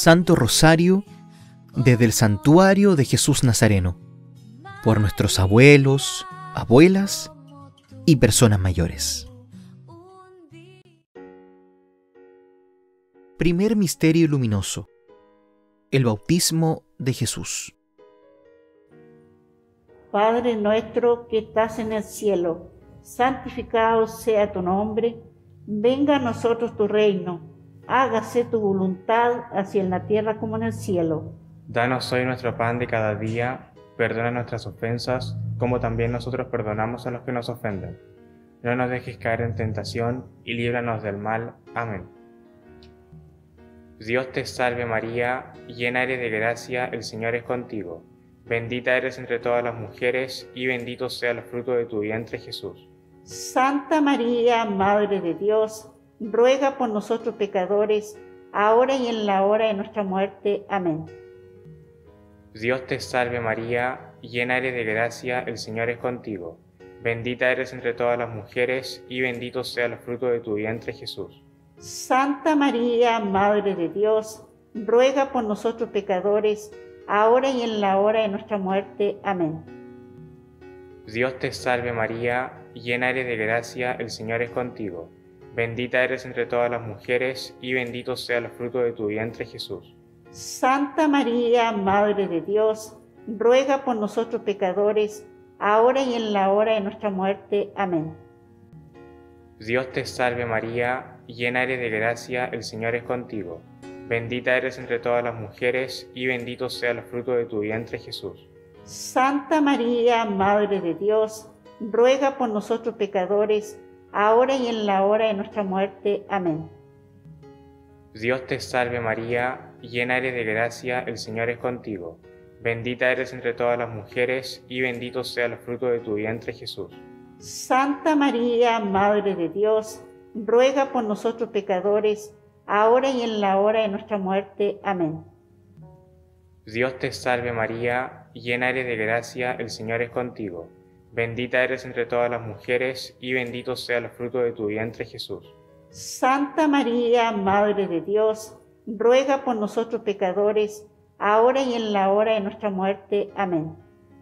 Santo Rosario desde el Santuario de Jesús Nazareno, por nuestros abuelos, abuelas y personas mayores. Primer misterio luminoso: el bautismo de Jesús. Padre nuestro que estás en el cielo, santificado sea tu nombre, venga a nosotros tu reino, hágase tu voluntad, así en la tierra como en el cielo. Danos hoy nuestro pan de cada día, perdona nuestras ofensas, como también nosotros perdonamos a los que nos ofenden. No nos dejes caer en tentación, y líbranos del mal. Amén. Dios te salve María, llena eres de gracia, el Señor es contigo. Bendita eres entre todas las mujeres, y bendito sea el fruto de tu vientre, Jesús. Santa María, Madre de Dios, ruega por nosotros pecadores, ahora y en la hora de nuestra muerte. Amén. Dios te salve María, llena eres de gracia, el Señor es contigo. Bendita eres entre todas las mujeres, y bendito sea el fruto de tu vientre, Jesús. Santa María, Madre de Dios, ruega por nosotros pecadores, ahora y en la hora de nuestra muerte. Amén. Dios te salve María, llena eres de gracia, el Señor es contigo. Bendita eres entre todas las mujeres, y bendito sea el fruto de tu vientre, Jesús. Santa María, Madre de Dios, ruega por nosotros pecadores, ahora y en la hora de nuestra muerte. Amén. Dios te salve María, llena eres de gracia, el Señor es contigo. Bendita eres entre todas las mujeres, y bendito sea el fruto de tu vientre, Jesús. Santa María, Madre de Dios, ruega por nosotros pecadores, ahora y en la hora de nuestra muerte. Amén. Dios te salve María, llena eres de gracia, el Señor es contigo. Bendita eres entre todas las mujeres, y bendito sea el fruto de tu vientre, Jesús. Santa María, Madre de Dios, ruega por nosotros pecadores, ahora y en la hora de nuestra muerte. Amén. Dios te salve María, llena eres de gracia, el Señor es contigo. Bendita eres entre todas las mujeres, y bendito sea el fruto de tu vientre, Jesús. Santa María, Madre de Dios, ruega por nosotros pecadores, ahora y en la hora de nuestra muerte. Amén.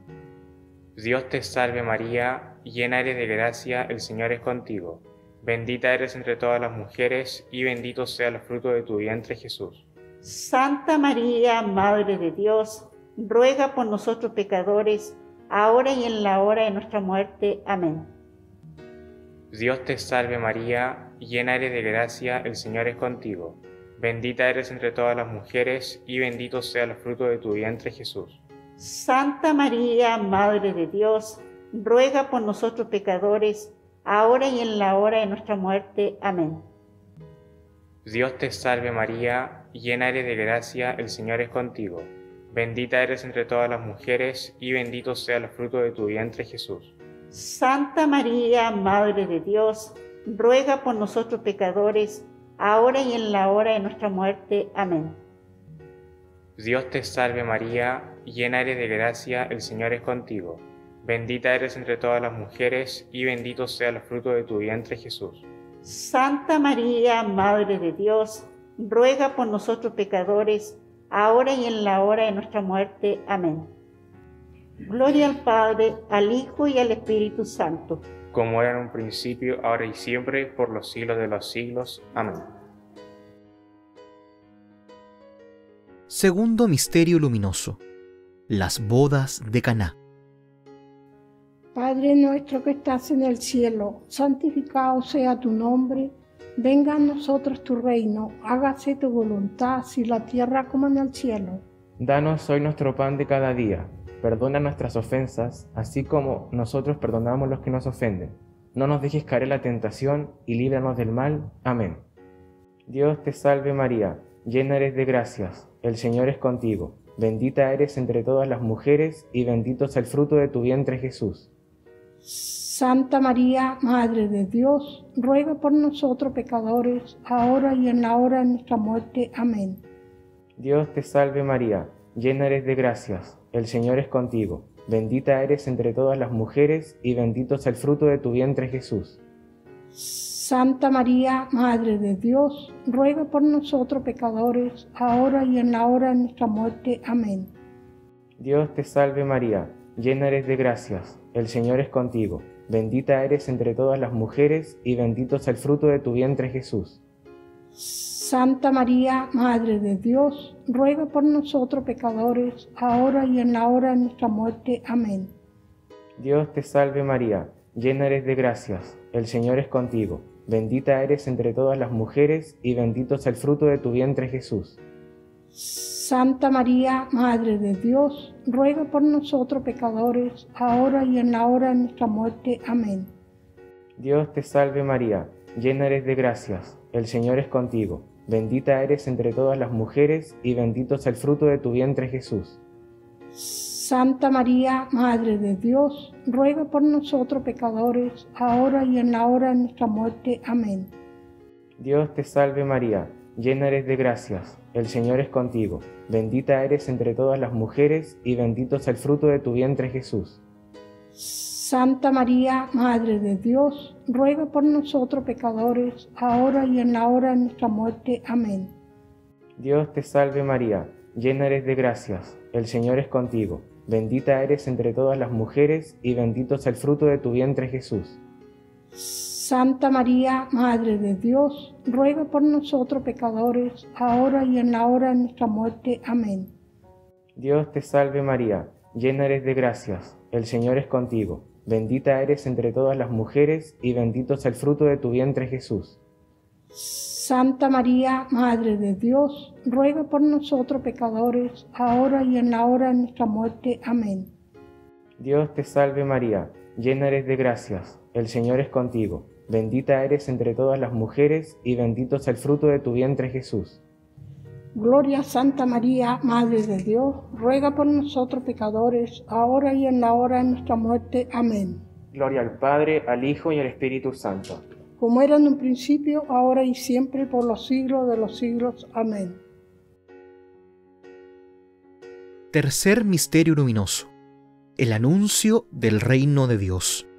Dios te salve María, llena eres de gracia, el Señor es contigo. Bendita eres entre todas las mujeres, y bendito sea el fruto de tu vientre, Jesús. Santa María, Madre de Dios, ruega por nosotros pecadores, ahora y en la hora de nuestra muerte. Amén. Dios te salve María, llena eres de gracia, el Señor es contigo. Bendita eres entre todas las mujeres, y bendito sea el fruto de tu vientre, Jesús. Santa María, Madre de Dios, ruega por nosotros pecadores, ahora y en la hora de nuestra muerte. Amén. Dios te salve María, llena eres de gracia, el Señor es contigo. Bendita eres entre todas las mujeres, y bendito sea el fruto de tu vientre, Jesús. Santa María, Madre de Dios, ruega por nosotros pecadores, ahora y en la hora de nuestra muerte. Amén. Dios te salve María, llena eres de gracia, el Señor es contigo. Bendita eres entre todas las mujeres, y bendito sea el fruto de tu vientre, Jesús. Santa María, Madre de Dios, ruega por nosotros pecadores, ahora y en la hora de nuestra muerte. Amén. Gloria al Padre, al Hijo y al Espíritu Santo. Como era en un principio, ahora y siempre, por los siglos de los siglos. Amén. Segundo misterio luminoso: las bodas de Caná. Padre nuestro que estás en el cielo, santificado sea tu nombre. Venga a nosotros tu reino, hágase tu voluntad, así en la tierra como en el cielo. Danos hoy nuestro pan de cada día. Perdona nuestras ofensas, así como nosotros perdonamos a los que nos ofenden. No nos dejes caer en la tentación, y líbranos del mal. Amén. Dios te salve María, llena eres de gracias, el Señor es contigo. Bendita eres entre todas las mujeres, y bendito es el fruto de tu vientre, Jesús. Santa María, Madre de Dios, ruega por nosotros pecadores, ahora y en la hora de nuestra muerte. Amén. Dios te salve María, llena eres de gracias, el Señor es contigo. Bendita eres entre todas las mujeres, y bendito es el fruto de tu vientre, Jesús. Santa María, Madre de Dios, ruega por nosotros pecadores, ahora y en la hora de nuestra muerte. Amén. Dios te salve María, llena eres de gracias, el Señor es contigo. Bendita eres entre todas las mujeres y bendito es el fruto de tu vientre Jesús. Santa María, Madre de Dios, ruega por nosotros pecadores, ahora y en la hora de nuestra muerte. Amén. Dios te salve María, llena eres de gracias, el Señor es contigo. Bendita eres entre todas las mujeres y bendito es el fruto de tu vientre Jesús. Santa María, Madre de Dios, ruega por nosotros pecadores, ahora y en la hora de nuestra muerte. Amén. Dios te salve María, llena eres de gracias, el Señor es contigo. Bendita eres entre todas las mujeres y bendito es el fruto de tu vientre Jesús. Santa María, Madre de Dios, ruega por nosotros pecadores, ahora y en la hora de nuestra muerte. Amén. Dios te salve María, llena eres de gracias, el Señor es contigo. Bendita eres entre todas las mujeres y bendito es el fruto de tu vientre Jesús. Santa María, Madre de Dios, ruega por nosotros pecadores, ahora y en la hora de nuestra muerte. Amén. Dios te salve María, llena eres de gracias, el Señor es contigo. Bendita eres entre todas las mujeres y bendito es el fruto de tu vientre Jesús. Santa María, Madre de Dios, ruega por nosotros pecadores, ahora y en la hora de nuestra muerte. Amén. Dios te salve María, llena eres de gracias, el Señor es contigo. Bendita eres entre todas las mujeres y bendito es el fruto de tu vientre Jesús. Santa María, Madre de Dios, ruega por nosotros pecadores, ahora y en la hora de nuestra muerte. Amén. Dios te salve María, llena eres de gracias, el Señor es contigo. Bendita eres entre todas las mujeres y bendito es el fruto de tu vientre Jesús. Gloria a Santa María, Madre de Dios, ruega por nosotros pecadores, ahora y en la hora de nuestra muerte. Amén. Gloria al Padre, al Hijo y al Espíritu Santo. Como era en un principio, ahora y siempre, por los siglos de los siglos. Amén. Tercer misterio luminoso: el anuncio del reino de Dios.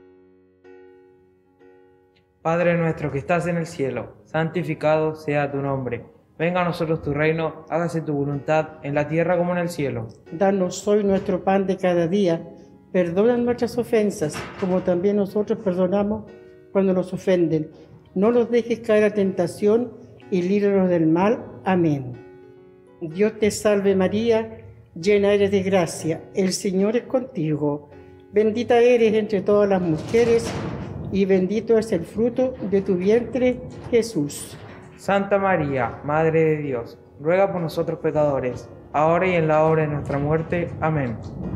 Padre nuestro que estás en el cielo, santificado sea tu nombre. Venga a nosotros tu reino, hágase tu voluntad en la tierra como en el cielo. Danos hoy nuestro pan de cada día. Perdona nuestras ofensas, como también nosotros perdonamos cuando nos ofenden. No nos dejes caer a tentación y líbranos del mal. Amén. Dios te salve María, llena eres de gracia, el Señor es contigo. Bendita eres entre todas las mujeres y bendito es el fruto de tu vientre, Jesús. Santa María, Madre de Dios, ruega por nosotros pecadores, ahora y en la hora de nuestra muerte. Amén.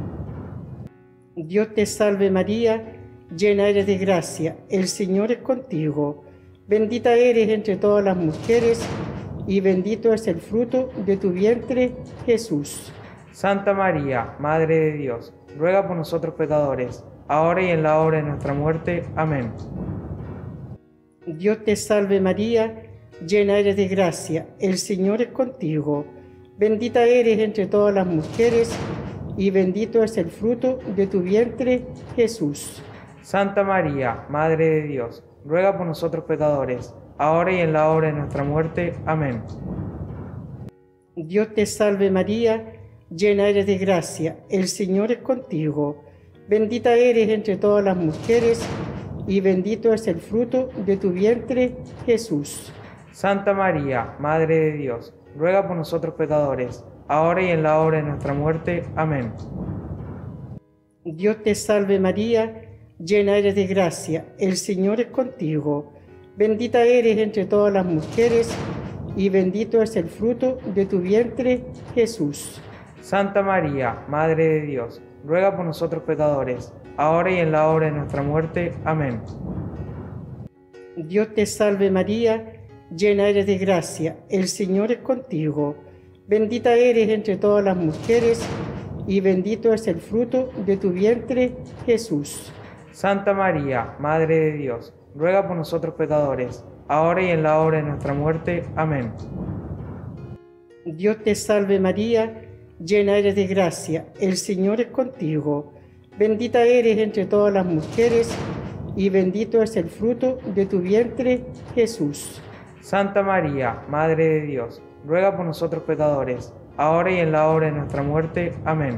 Dios te salve María, llena eres de gracia, el Señor es contigo. Bendita eres entre todas las mujeres y bendito es el fruto de tu vientre, Jesús. Santa María, Madre de Dios, ruega por nosotros pecadores, ahora y en la hora de nuestra muerte. Amén. Dios te salve María, llena eres de gracia, el Señor es contigo. Bendita eres entre todas las mujeres y bendito es el fruto de tu vientre, Jesús. Santa María, Madre de Dios, ruega por nosotros pecadores, ahora y en la hora de nuestra muerte. Amén. Dios te salve María, llena eres de gracia, el Señor es contigo. Bendita eres entre todas las mujeres y bendito es el fruto de tu vientre, Jesús. Santa María, Madre de Dios, ruega por nosotros pecadores, ahora y en la hora de nuestra muerte. Amén. Dios te salve María, llena eres de gracia, el Señor es contigo. Bendita eres entre todas las mujeres y bendito es el fruto de tu vientre, Jesús. Santa María, Madre de Dios, ruega por nosotros pecadores, ahora y en la hora de nuestra muerte. Amén. Dios te salve María, llena eres de gracia, el Señor es contigo. Bendita eres entre todas las mujeres y bendito es el fruto de tu vientre, Jesús. Santa María, Madre de Dios, ruega por nosotros pecadores, ahora y en la hora de nuestra muerte. Amén. Dios te salve María, llena eres de gracia, el Señor es contigo. Bendita eres entre todas las mujeres y bendito es el fruto de tu vientre, Jesús. Santa María, Madre de Dios, ruega por nosotros pecadores, ahora y en la hora de nuestra muerte. Amén.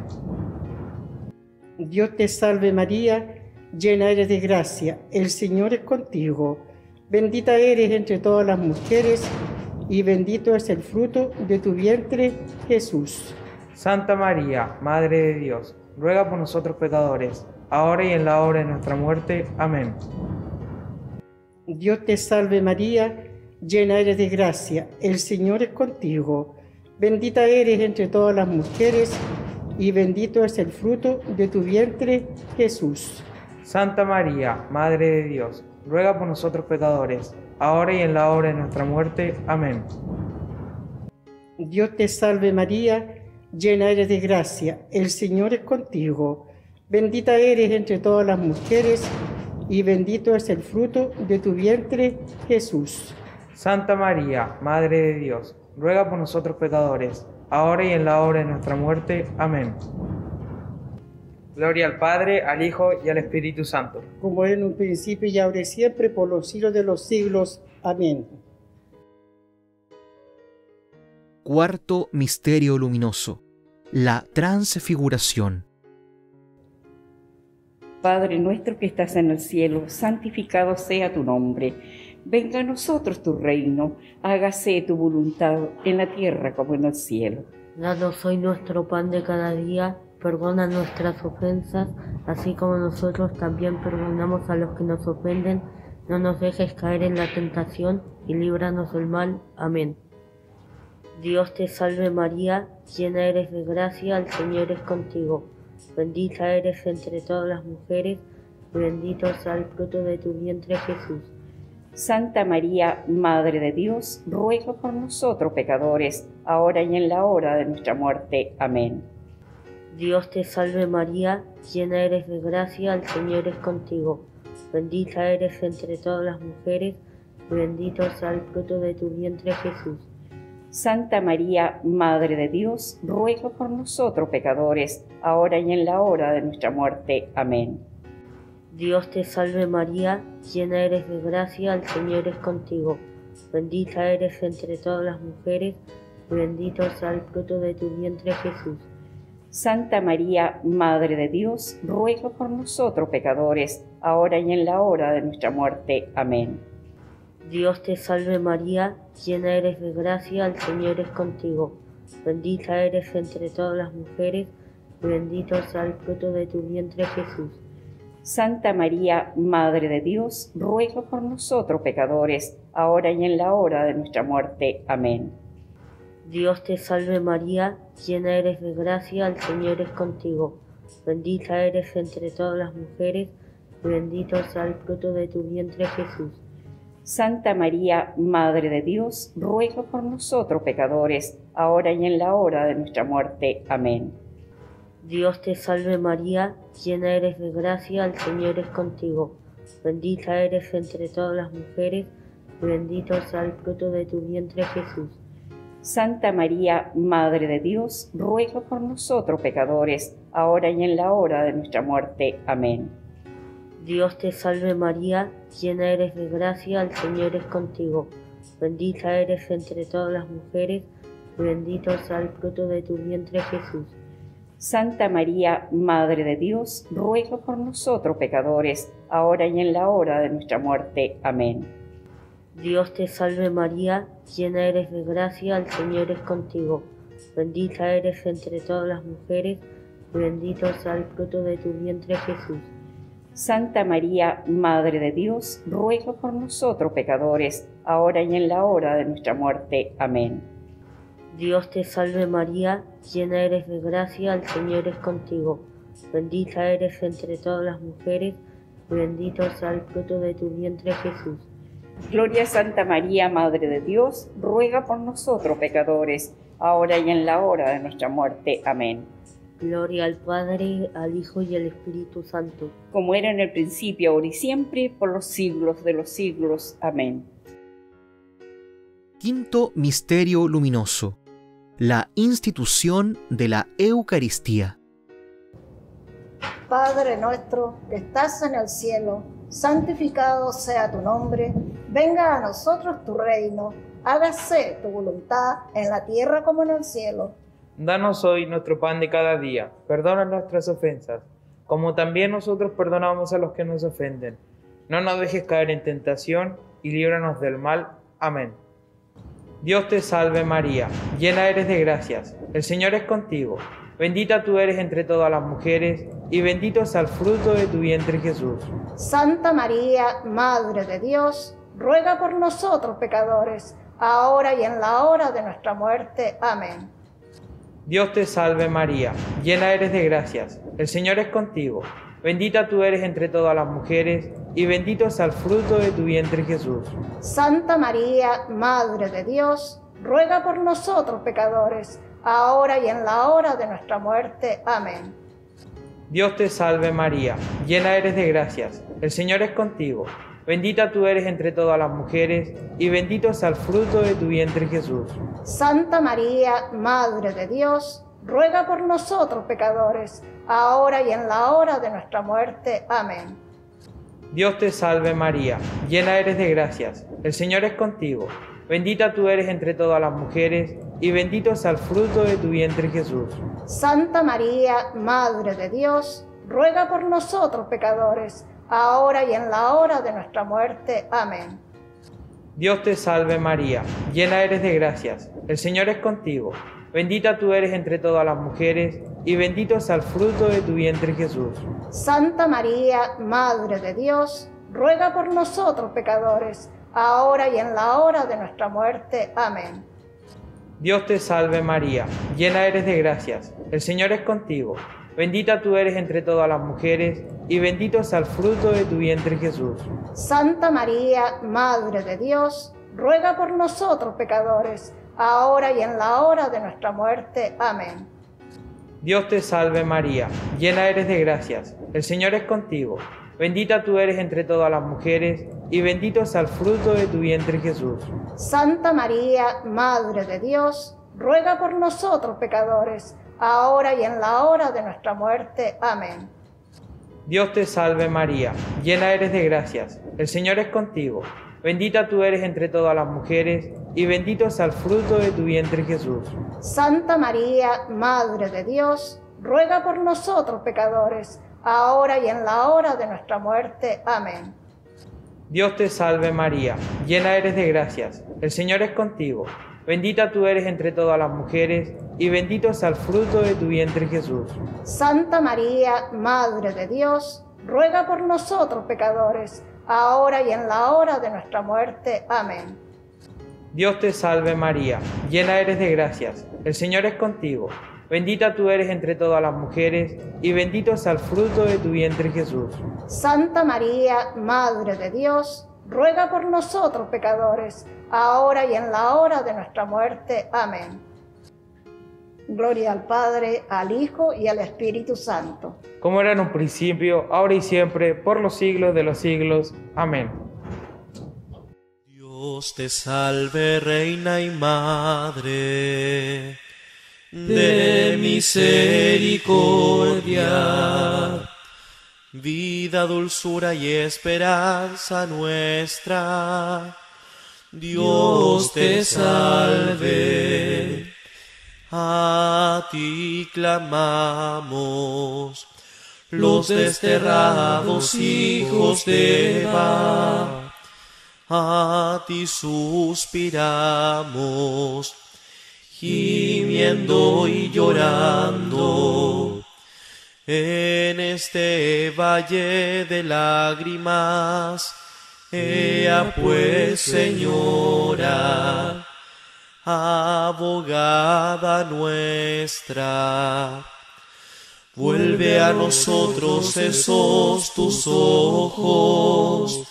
Dios te salve María, llena eres de gracia, el Señor es contigo. Bendita eres entre todas las mujeres, y bendito es el fruto de tu vientre, Jesús. Santa María, Madre de Dios, ruega por nosotros pecadores, ahora y en la hora de nuestra muerte. Amén. Dios te salve María, llena eres de gracia, el Señor es contigo. Bendita eres entre todas las mujeres, y bendito es el fruto de tu vientre, Jesús. Santa María, Madre de Dios, ruega por nosotros pecadores, ahora y en la hora de nuestra muerte. Amén. Dios te salve María, llena eres de gracia, el Señor es contigo. Bendita eres entre todas las mujeres, y bendito es el fruto de tu vientre, Jesús. Santa María, Madre de Dios, ruega por nosotros pecadores, ahora y en la hora de nuestra muerte. Amén. Gloria al Padre, al Hijo y al Espíritu Santo. Como era en un principio y ahora y siempre, por los siglos de los siglos. Amén. Cuarto misterio luminoso: la transfiguración. Padre nuestro que estás en el cielo, santificado sea tu nombre. Venga a nosotros tu reino, hágase tu voluntad en la tierra como en el cielo. Danos hoy nuestro pan de cada día, perdona nuestras ofensas, así como nosotros también perdonamos a los que nos ofenden. No nos dejes caer en la tentación y líbranos del mal. Amén. Dios te salve María, llena eres de gracia, el Señor es contigo. Bendita eres entre todas las mujeres, y bendito sea el fruto de tu vientre Jesús. Santa María, Madre de Dios, ruega por nosotros pecadores, ahora y en la hora de nuestra muerte. Amén. Dios te salve María, llena eres de gracia, el Señor es contigo. Bendita eres entre todas las mujeres, y bendito sea el fruto de tu vientre Jesús. Santa María, Madre de Dios, ruega por nosotros pecadores, ahora y en la hora de nuestra muerte. Amén. Dios te salve María, llena eres de gracia, el Señor es contigo. Bendita eres entre todas las mujeres, y bendito sea el fruto de tu vientre Jesús. Santa María, Madre de Dios, ruega por nosotros pecadores, ahora y en la hora de nuestra muerte. Amén. Dios te salve María, llena eres de gracia, el Señor es contigo. Bendita eres entre todas las mujeres, y bendito sea el fruto de tu vientre Jesús. Santa María, Madre de Dios, ruega por nosotros pecadores, ahora y en la hora de nuestra muerte. Amén. Dios te salve María, llena eres de gracia, el Señor es contigo. Bendita eres entre todas las mujeres, y bendito sea el fruto de tu vientre Jesús. Santa María, Madre de Dios, ruega por nosotros pecadores, ahora y en la hora de nuestra muerte. Amén. Dios te salve María, llena eres de gracia, el Señor es contigo. Bendita eres entre todas las mujeres, y bendito sea el fruto de tu vientre Jesús. Santa María, Madre de Dios, ruega por nosotros pecadores, ahora y en la hora de nuestra muerte. Amén. Dios te salve María, llena eres de gracia, el Señor es contigo. Bendita eres entre todas las mujeres, y bendito sea el fruto de tu vientre Jesús. Santa María, Madre de Dios, ruega por nosotros pecadores, ahora y en la hora de nuestra muerte. Amén. Dios te salve María, llena eres de gracia, el Señor es contigo. Bendita eres entre todas las mujeres, y bendito sea el fruto de tu vientre Jesús. Santa María, Madre de Dios, ruega por nosotros pecadores, ahora y en la hora de nuestra muerte. Amén. Dios te salve María, llena eres de gracia, el Señor es contigo. Bendita eres entre todas las mujeres, y bendito sea el fruto de tu vientre Jesús. Gloria a Santa María, Madre de Dios, ruega por nosotros pecadores, ahora y en la hora de nuestra muerte. Amén. Gloria al Padre, al Hijo y al Espíritu Santo. Como era en el principio, ahora y siempre, por los siglos de los siglos. Amén. Quinto misterio luminoso: la institución de la Eucaristía. Padre nuestro que estás en el cielo, santificado sea tu nombre, venga a nosotros tu reino, hágase tu voluntad en la tierra como en el cielo. Danos hoy nuestro pan de cada día, perdona nuestras ofensas, como también nosotros perdonamos a los que nos ofenden. No nos dejes caer en tentación y líbranos del mal. Amén. Dios te salve María, llena eres de gracias, el Señor es contigo. Bendita tú eres entre todas las mujeres, y bendito es el fruto de tu vientre Jesús. Santa María, Madre de Dios, ruega por nosotros pecadores, ahora y en la hora de nuestra muerte. Amén. Dios te salve María, llena eres de gracias, el Señor es contigo. Bendita tú eres entre todas las mujeres, y bendito es el fruto de tu vientre Jesús. Santa María, Madre de Dios, ruega por nosotros pecadores, ahora y en la hora de nuestra muerte. Amén. Dios te salve María, llena eres de gracias, el Señor es contigo. Bendita tú eres entre todas las mujeres, y bendito es el fruto de tu vientre Jesús. Santa María, Madre de Dios, ruega por nosotros pecadores, ahora y en la hora de nuestra muerte. Amén. Dios te salve María, llena eres de gracias, el Señor es contigo. Bendita tú eres entre todas las mujeres, y bendito es el fruto de tu vientre Jesús. Santa María, Madre de Dios, ruega por nosotros pecadores, ahora y en la hora de nuestra muerte. Amén. Dios te salve María, llena eres de gracias, el Señor es contigo. Bendita tú eres entre todas las mujeres, y bendito es el fruto de tu vientre Jesús. Santa María, Madre de Dios, ruega por nosotros pecadores, ahora y en la hora de nuestra muerte. Amén. Dios te salve María, llena eres de gracias, el Señor es contigo. Bendita tú eres entre todas las mujeres, y bendito es el fruto de tu vientre Jesús. Santa María, Madre de Dios, ruega por nosotros pecadores, ahora y en la hora de nuestra muerte. Amén. Dios te salve María, llena eres de gracias, el Señor es contigo. Bendita tú eres entre todas las mujeres, y bendito es el fruto de tu vientre Jesús. Santa María, Madre de Dios, ruega por nosotros pecadores, ahora y en la hora de nuestra muerte. Amén. Dios te salve María, llena eres de gracias, el Señor es contigo. Bendita tú eres entre todas las mujeres, y bendito es el fruto de tu vientre Jesús. Santa María, Madre de Dios, ruega por nosotros pecadores, ahora y en la hora de nuestra muerte. Amén. Dios te salve María, llena eres de gracias, el Señor es contigo. Bendita tú eres entre todas las mujeres, y bendito es el fruto de tu vientre Jesús. Santa María, Madre de Dios, ruega por nosotros pecadores, ahora y en la hora de nuestra muerte. Amén. Dios te salve María, llena eres de gracias, el Señor es contigo. Bendita tú eres entre todas las mujeres, y bendito es el fruto de tu vientre Jesús. Santa María, Madre de Dios, ruega por nosotros pecadores, ahora y en la hora de nuestra muerte. Amén. Gloria al Padre, al Hijo y al Espíritu Santo. Como era en un principio, ahora y siempre, por los siglos de los siglos. Amén. Dios te salve, Reina y Madre de misericordia, vida, dulzura y esperanza nuestra. Dios te salve, a ti clamamos, los desterrados hijos de Eva, a ti suspiramos, gimiendo y llorando, en este valle de lágrimas. Ea pues, Señora, abogada nuestra, vuelve a nosotros esos tus ojos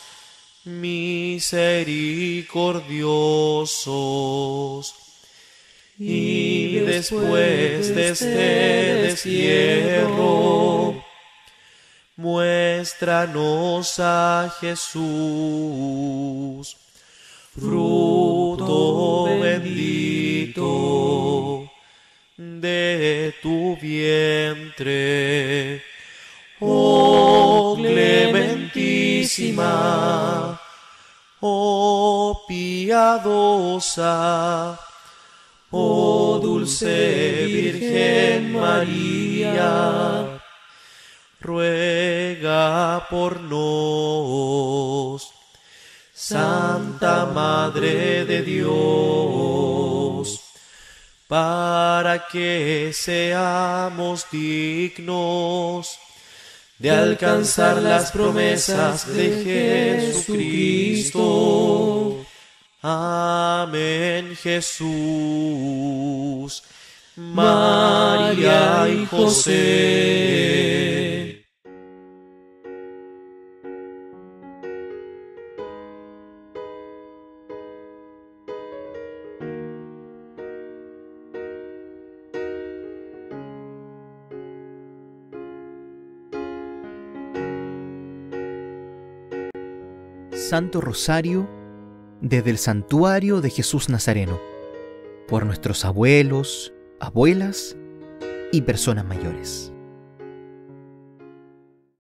misericordiosos, y después de este destierro, muéstranos a Jesús, fruto bendito de tu vientre. Oh clementísima piadosa, oh dulce Virgen María, ruega por nos. Santa Madre de Dios, para que seamos dignos de alcanzar las promesas de Jesucristo. Amén. Jesús, María y José. Santo Rosario desde el Santuario de Jesús Nazareno, por nuestros abuelos, abuelas y personas mayores.